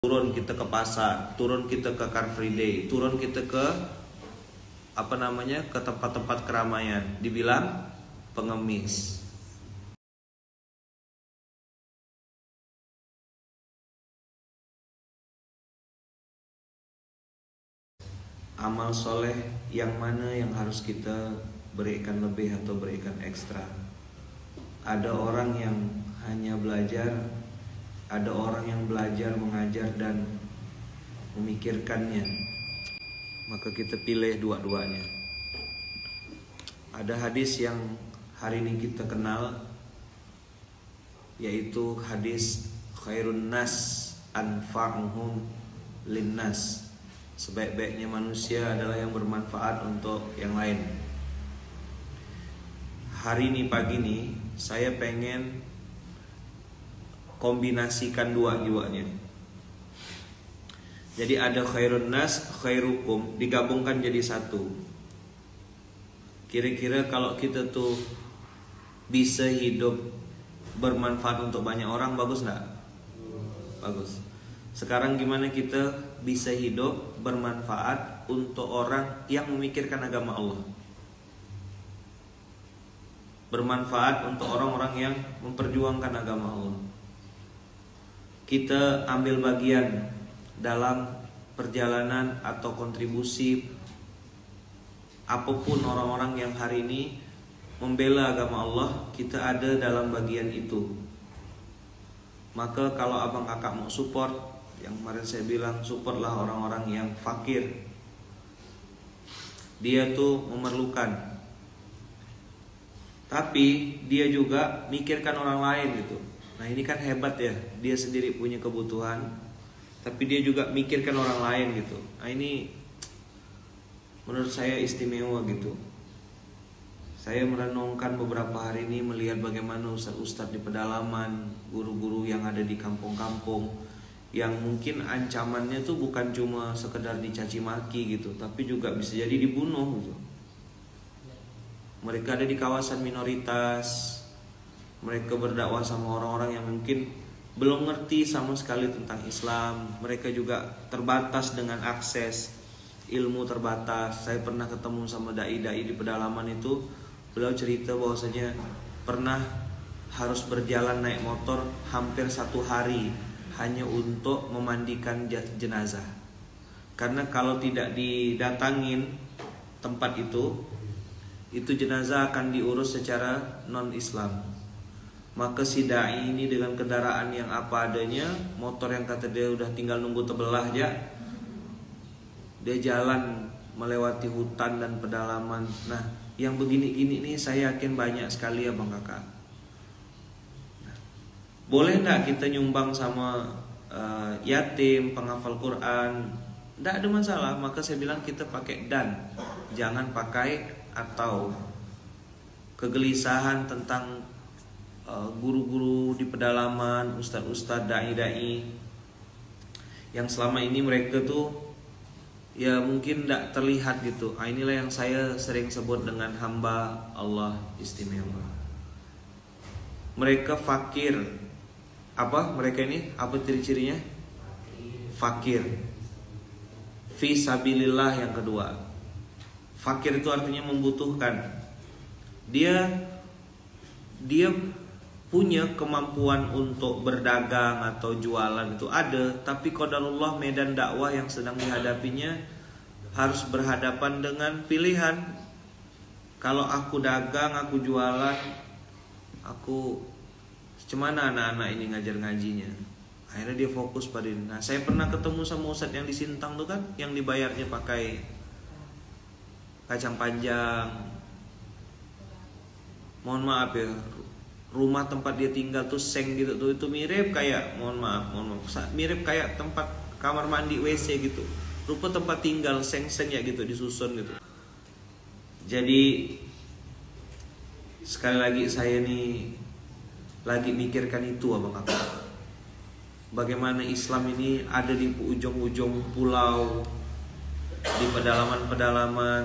turun kita ke pasar, turun kita ke Car Free Day, turun kita ke ke tempat-tempat keramaian, dibilang pengemis. Amal soleh yang mana yang harus kita berikan lebih atau berikan ekstra? Ada orang yang hanya belajar, ada orang yang belajar, mengajar dan memikirkannya. Maka kita pilih dua-duanya. Ada hadis yang hari ini kita kenal, yaitu hadis khairun nas anfa'uhum linnas. Sebaik-baiknya manusia adalah yang bermanfaat untuk yang lain. Hari ini, pagi ini, saya pengen kombinasikan dua-duanya. Jadi ada khairun nas, khairukum, digabungkan jadi satu. Kira-kira kalau kita tuh bisa hidup bermanfaat untuk banyak orang, bagus nggak? Bagus. Sekarang gimana kita bisa hidup bermanfaat untuk orang yang memikirkan agama Allah? Bermanfaat untuk orang-orang yang memperjuangkan agama Allah. Kita ambil bagian dalam perjalanan atau kontribusi apapun orang-orang yang hari ini membela agama Allah, kita ada dalam bagian itu. Maka kalau abang kakak mau support, yang kemarin saya bilang, supportlah orang-orang yang fakir. Dia tuh memerlukan, tapi dia juga mikirkan orang lain gitu. Nah ini kan hebat ya, dia sendiri punya kebutuhan, tapi dia juga mikirkan orang lain gitu. Nah ini menurut saya istimewa gitu. Saya merenungkan beberapa hari ini melihat bagaimana ustadz-ustadz di pedalaman, guru-guru yang ada di kampung-kampung, yang mungkin ancamannya tuh bukan cuma sekedar dicaci maki gitu, tapi juga bisa jadi dibunuh gitu. Mereka ada di kawasan minoritas, mereka berdakwah sama orang-orang yang mungkin belum ngerti sama sekali tentang Islam. Mereka juga terbatas dengan akses ilmu, terbatas. Saya pernah ketemu sama dai-dai di pedalaman itu, beliau cerita bahwasanya pernah harus berjalan naik motor hampir 1 hari hanya untuk memandikan jenazah. Karena kalau tidak didatangin tempat itu jenazah akan diurus secara non-Islam. Maka si dai ini dengan kendaraan yang apa adanya, motor yang kata dia udah tinggal nunggu tebelah aja, dia jalan melewati hutan dan pedalaman. Nah, yang begini-gini nih saya yakin banyak sekali ya bang kakak. Boleh enggak kita nyumbang sama yatim, penghafal Quran? Enggak ada masalah. Maka saya bilang kita pakai dan, jangan pakai atau. Kegelisahan tentang guru-guru di pedalaman, ustadz-ustadz, dai-dai yang selama ini mereka tuh ya mungkin enggak terlihat gitu. Inilah yang saya sering sebut dengan hamba Allah istimewa. Mereka fakir. Apa mereka ini? Apa ciri-cirinya? Fakir. Fi sabilillah yang kedua. Fakir itu artinya membutuhkan. Dia punya kemampuan untuk berdagang atau jualan itu ada, tapi qadarullah medan dakwah yang sedang dihadapinya harus berhadapan dengan pilihan. Kalau aku dagang, aku jualan, aku cemana anak-anak ini ngajar ngajinya. Akhirnya dia fokus pada ini. Nah saya pernah ketemu sama ustadz yang di Sintang tuh kan, yang dibayarnya pakai kacang panjang. Mohon maaf ya, rumah tempat dia tinggal tuh seng gitu tuh, itu mirip kayak, mohon maaf, mirip kayak tempat kamar mandi WC gitu. Rupa tempat tinggal seng-seng ya gitu, disusun gitu. Jadi sekali lagi saya nih lagi mikirkan itu abang kakak. Bagaimana Islam ini ada di ujung-ujung pulau, di pedalaman-pedalaman,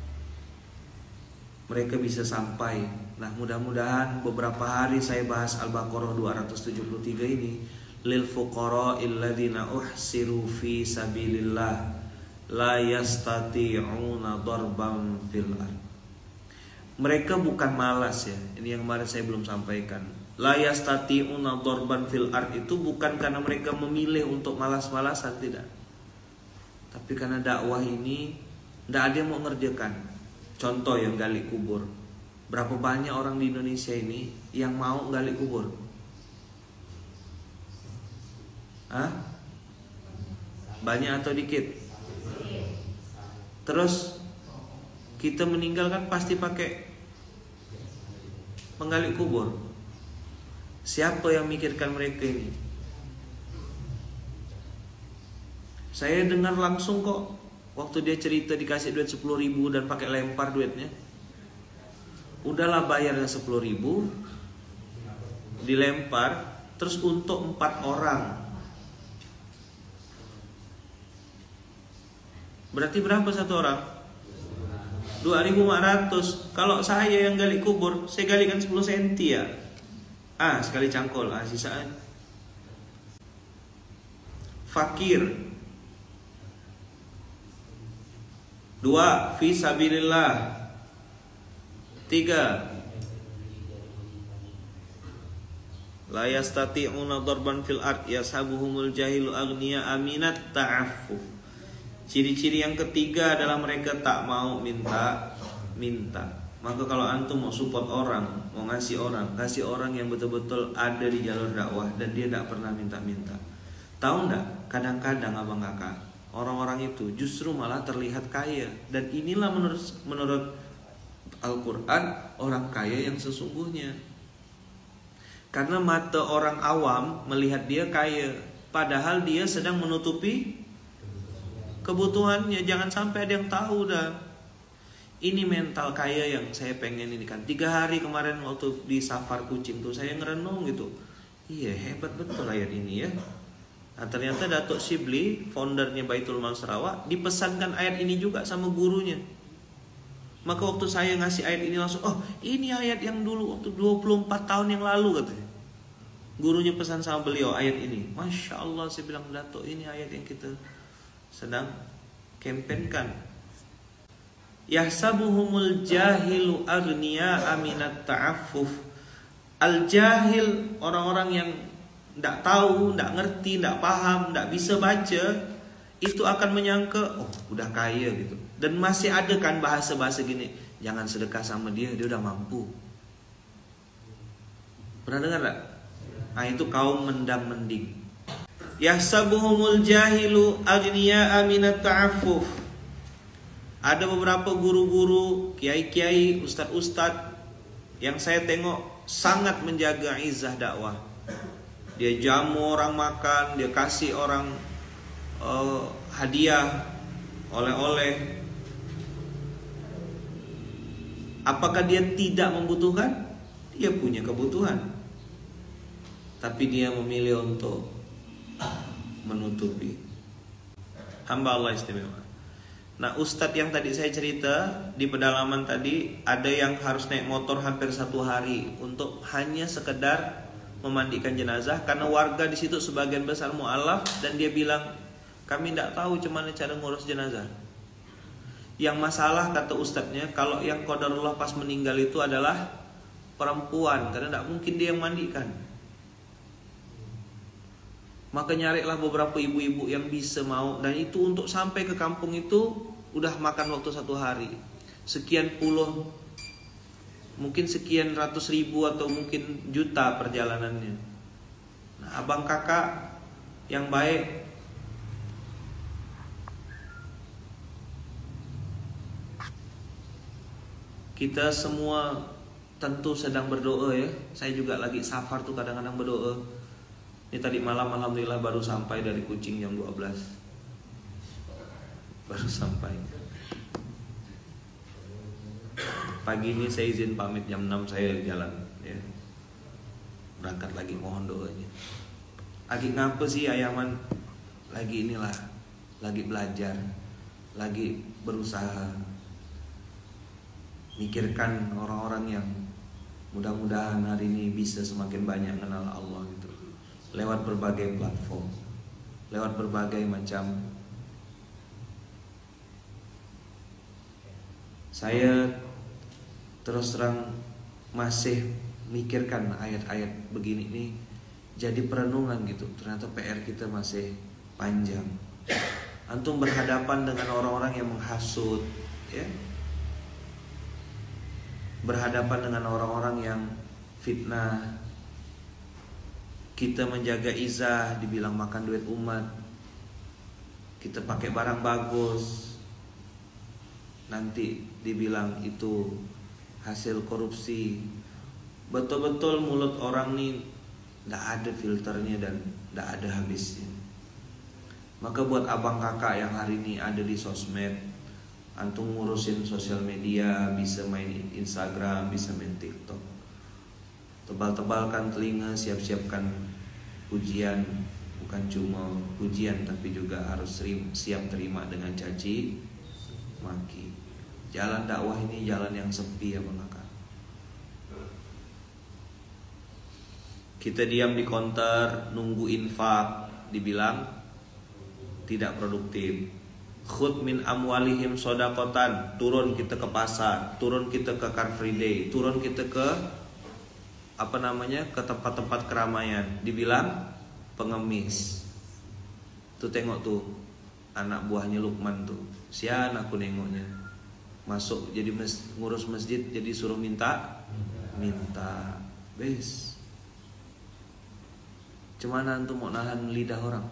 mereka bisa sampai. Nah mudah-mudahan beberapa hari saya bahas Al-Baqarah 273 ini lil fuqara'il ladzina uhsiru fi sabilillah la yastati'una darban fil ard. Mereka bukan malas ya. Ini yang kemarin saya belum sampaikan. La yastati'una darban fil ard itu bukan karena mereka memilih untuk malas-malasan, tidak. Tapi karena dakwah ini tidak ada yang mau ngerjakan. Contoh yang gali kubur. Berapa banyak orang di Indonesia ini yang mau gali kubur? Hah? Banyak atau dikit? Terus kita meninggal kan pasti pakai penggali kubur. Siapa yang mikirkan mereka ini? Saya dengar langsung kok waktu dia cerita dikasih duit 10.000 dan pakai lempar duitnya. Udahlah bayarnya 10.000, dilempar, terus untuk 4 orang. Berarti berapa satu orang? 2.500. Kalau saya yang gali kubur, saya galikan 10 cm ya. Sekali cangkol, sisaan. Fakir. 2, fi sabilillah. 3, la yastati'una darban fil ard yashabuhumul jahilu aghniya aminat ta'affuf. Ciri-ciri yang ketiga adalah mereka tak mau minta. Maka kalau antum mau support orang, mau ngasih orang, kasih orang yang betul-betul ada di jalur dakwah dan dia tak pernah minta-minta. Tahu enggak? Kadang-kadang abang kakak, orang-orang itu justru malah terlihat kaya. Dan inilah menurut Al-Quran orang kaya yang sesungguhnya. Karena mata orang awam melihat dia kaya, padahal dia sedang menutupi kebutuhannya. Jangan sampai ada yang tahu dah. Ini mental kaya yang saya pengen ini kan. 3 hari kemarin waktu di Safar Kucing tuh saya ngerenung gitu. Iya, hebat betul ayat ini ya. Nah, ternyata Datuk Shibli, foundernya Baitul Mal Sarawak, dipesankan ayat ini juga sama gurunya. Maka waktu saya ngasih ayat ini langsung, oh ini ayat yang dulu waktu 24 tahun yang lalu katanya. Gurunya pesan sama beliau ayat ini. Masya Allah, saya bilang, Datuk, ini ayat yang kita sedang kampanyekan. Yahsabuhumul jahilu aghniya aminat ta'affuf. Al-jahil, orang-orang yang tidak tahu, tidak ngerti, tidak paham, tidak bisa baca, itu akan menyangka, oh udah kaya gitu. Dan masih ada kan bahasa-bahasa gini, jangan sedekah sama dia udah mampu. Pernah dengar tak? Nah itu kaum mendang-mending. Yahsabuhumul jahilu aghniya aminat ta'affuf. Ada beberapa guru-guru, kiai-kiai, ustadz-ustadz yang saya tengok sangat menjaga izzah dakwah. Dia jamu orang makan, dia kasih orang hadiah, oleh-oleh. Apakah dia tidak membutuhkan? Dia punya kebutuhan, tapi dia memilih untuk menutupi. Hamba Allah istimewa. Nah, ustadz yang tadi saya cerita di pedalaman tadi, ada yang harus naik motor hampir 1 hari untuk hanya sekedar memandikan jenazah karena warga di situ sebagian besar mu'alaf, dan dia bilang kami tidak tahu gimana cara ngurus jenazah. Yang masalah kata ustadznya, kalau yang qadarullah pas meninggal itu adalah perempuan, karena tidak mungkin dia yang mandikan. Maka nyarilah beberapa ibu-ibu yang bisa mau, dan itu untuk sampai ke kampung itu udah makan waktu 1 hari. Sekian puluh, mungkin sekian ratus ribu atau mungkin juta perjalanannya. Nah, abang kakak yang baik, kita semua tentu sedang berdoa ya. Saya juga lagi safar tuh kadang-kadang berdoa. Ini tadi malam alhamdulillah baru sampai dari Kucing jam 12. Baru sampai. Pagi ini saya izin pamit jam 6 saya jalan ya. Berangkat lagi, mohon doanya. Lagi ngapa sih Ayaman? Lagi inilah, lagi belajar, lagi berusaha. Mikirkan orang-orang yang mudah-mudahan hari ini bisa semakin banyak kenal Allah gitu. lewat berbagai platform, lewat berbagai macam. Saya terus terang masih mikirkan ayat-ayat begini nih jadi perenungan gitu. Ternyata PR kita masih panjang. Antum berhadapan dengan orang-orang yang menghasut, ya, berhadapan dengan orang-orang yang fitnah. Kita menjaga izah, dibilang makan duit umat. Kita pakai barang bagus, nanti dibilang itu hasil korupsi. Betul-betul mulut orang nih tidak ada filternya dan tidak ada habisnya. Maka buat abang kakak yang hari ini ada di sosmed, antum ngurusin sosial media, bisa main Instagram, bisa main TikTok, tebal-tebalkan telinga, siap-siapkan pujian. Bukan cuma pujian, tapi juga harus siap terima dengan caci maki. Jalan dakwah ini jalan yang sepi ya bang kakak. Kita diam di counter nunggu infak, dibilang tidak produktif. Khud min amwalihim sodakotan, turun kita ke pasar, turun kita ke Car Free Day, turun kita ke ke tempat-tempat keramaian, dibilang pengemis. Tuh tengok tuh anak buahnya Lukman tuh, sian aku nengoknya, masuk jadi ngurus masjid jadi suruh minta bes. Cemana antum mau nahan lidah orang?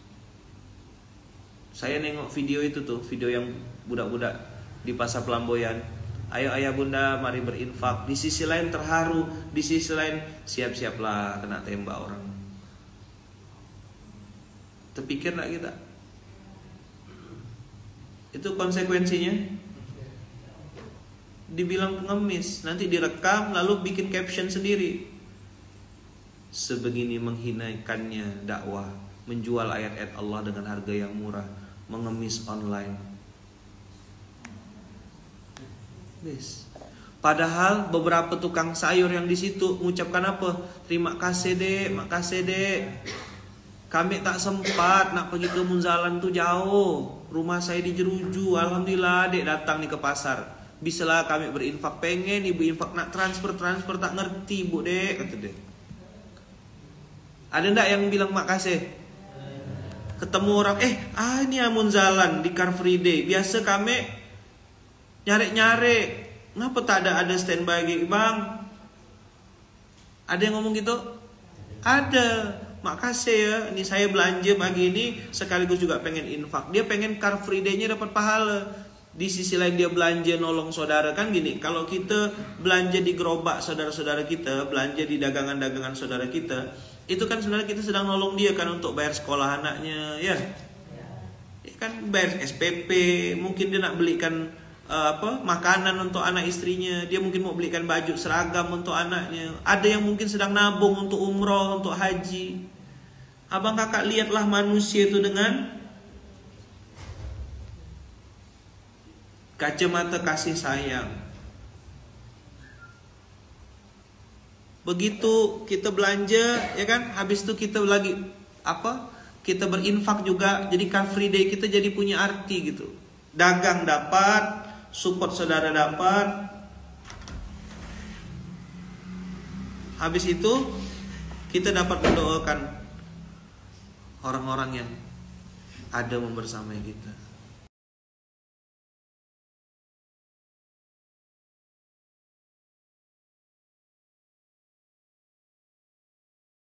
Saya nengok video itu tuh, video yang budak-budak di pasar Pelamboyan. Ayo ayah bunda mari berinfak. Di sisi lain terharu, di sisi lain siap-siaplah kena tembak orang. Terpikir gak kita? Itu konsekuensinya. Dibilang pengemis, nanti direkam lalu bikin caption sendiri. Sebegini menghinakannya dakwah, menjual ayat-ayat Allah dengan harga yang murah, mengemis online. Yes. Padahal beberapa tukang sayur yang di situ mengucapkan apa? Terima kasih dek, makasih dek. Kami tak sempat nak pergi ke Munzalan tuh jauh. Rumah saya di Jeruju. Alhamdulillah dek datang nih ke pasar. Bisalah kami berinfak, pengen ibu infak nak transfer tak ngerti bu dek, kata dek. Ada ndak yang bilang makasih? Ketemu orang, ini Munzalan di Car Free Day. Biasa kami nyari. Kenapa tak ada standby gitu bang? Ada yang ngomong gitu? Ada. Makasih ya, ini saya belanja pagi ini sekaligus juga pengen infak. Dia pengen Car Free Day-nya dapat pahala. Di sisi lain dia belanja nolong saudara. Kan gini, kalau kita belanja di gerobak saudara-saudara kita, belanja di dagangan-dagangan saudara kita, itu kan sebenarnya kita sedang nolong dia kan untuk bayar sekolah anaknya, ya kan bayar SPP, mungkin dia nak belikan makanan untuk anak istrinya, dia mungkin mau belikan baju seragam untuk anaknya, ada yang mungkin sedang nabung untuk umroh, untuk haji. Abang kakak lihatlah manusia itu dengan kacamata kasih sayang. Begitu kita belanja, ya kan, habis itu kita lagi kita berinfak juga, jadi Car Free Day kita jadi punya arti gitu. Dagang dapat, support saudara dapat. Habis itu kita dapat mendoakan orang-orang yang ada membersamai kita.